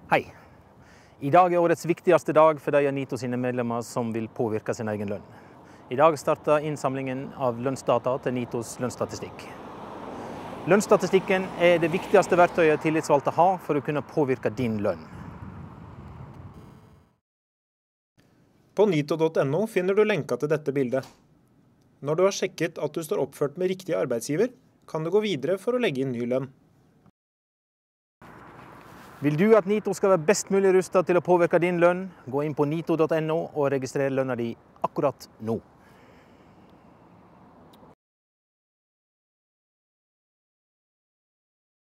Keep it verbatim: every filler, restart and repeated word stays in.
Hei. I dag er årets viktigste dag for de av NITO sine medlemmer som vil påvirke sin egen lønn. I dag starter innsamlingen av lønnsdata til NITOs lønnsstatistikk. Lønnsstatistikken er det viktigste verktøyet tillitsvalgte har for å kunne påvirke din lønn. På nito punktum no finner du lenka til dette bildet. Når du har sjekket at du står oppført med riktig arbeidsgiver, kan du gå videre for å legge inn ny lønn. Vil du at NITO skal være best mulig rustet til å påvirke din lønn, gå inn på nito punktum no og registrer lønna di akkurat nå.